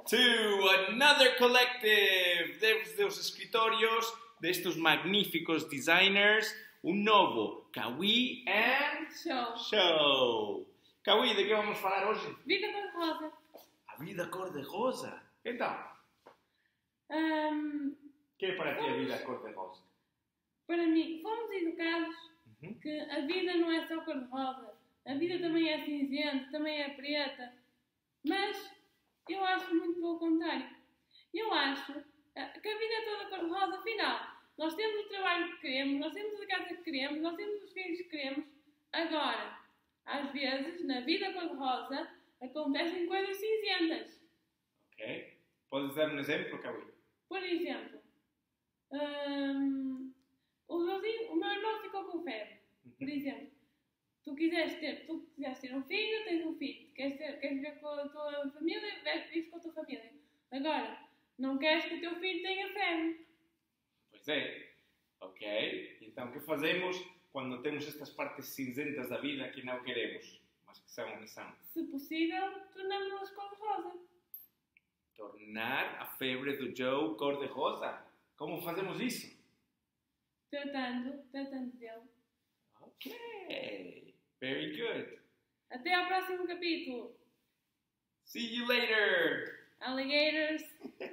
to another collective desde os escritórios destes magníficos designers, um novo Kawi and Show. Kawi, de que vamos falar hoje? Vida cor-de-rosa. A vida cor-de-rosa. Então, que é para ti a vida cor-de-rosa? Para mim, fomos educados que a vida não é só cor-de-rosa. A vida também é cinzenta, também é preta. Mas eu acho muito pelo contrário. Eu acho que a vida é toda cor-de-rosa. Afinal, nós temos o trabalho que queremos, nós temos a casa que queremos, nós temos os filhos que queremos. Agora, às vezes, na vida cor-de-rosa, acontecem coisas cinzentas. Ok. Podes dar um exemplo, Kawi? Por exemplo, o meu irmão ficou com febre. Por exemplo, tu quiseres ter um filho, tens um filho. Queres viver com a tua família, vives com a tua família. Agora, não queres que o teu filho tenha febre. Pois é. Ok. Então, o que fazemos quando temos estas partes cinzentas da vida que não queremos, mas que são o que são? Se possível, tornamos-las cor-de-rosa. Tornar a febre do Joe cor-de-rosa. Como fazemos isso? Tratando dele. Ok. Very good. Até ao próximo capítulo. See you later. Alligators.